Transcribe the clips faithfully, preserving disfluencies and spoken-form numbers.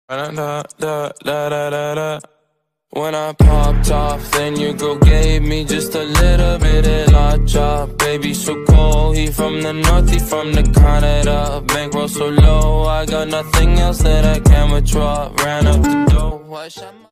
Da, da, da, da, da, da. When I popped off, then your girl gave me just a little bit of la chop. Baby so cold, he from the north, he from the Canada. Bankroll so low, I got nothing else that I can withdraw. Ran up the dough, I shot my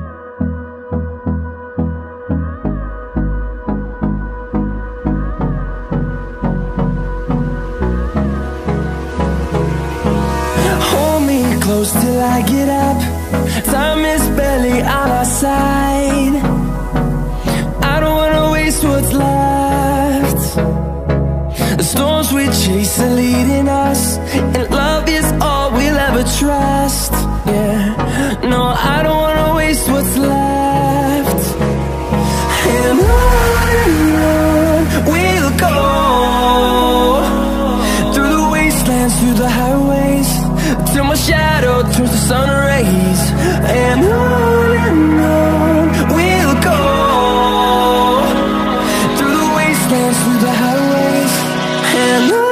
close till I get up. Time is barely on our side. I don't wanna waste what's left. The storms we chase are leading us, and love is all we'll ever trust. Yeah, no, I don't wanna waste what's left. And on and on we'll go, through the wastelands, through the highways, till my shadow turns to sun rays. And on and on we'll go, through the wastelands, through the highways, and on.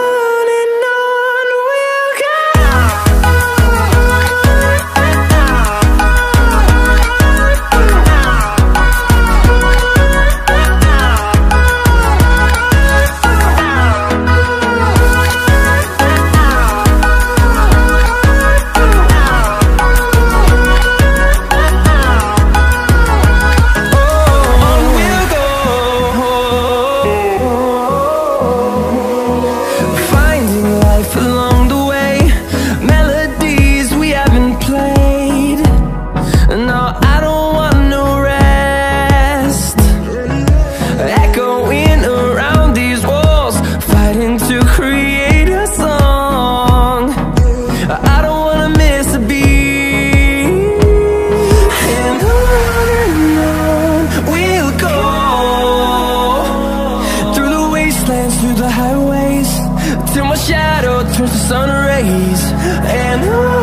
Through the highways, till my shadow turns to sun rays. And on